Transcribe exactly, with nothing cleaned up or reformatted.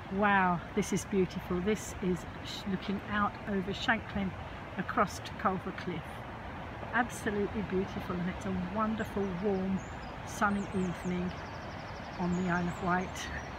Wow, this is beautiful. This is looking out over Shanklin across to Culver Cliff. Absolutely beautiful, and it's a wonderful warm sunny evening on the Isle of Wight.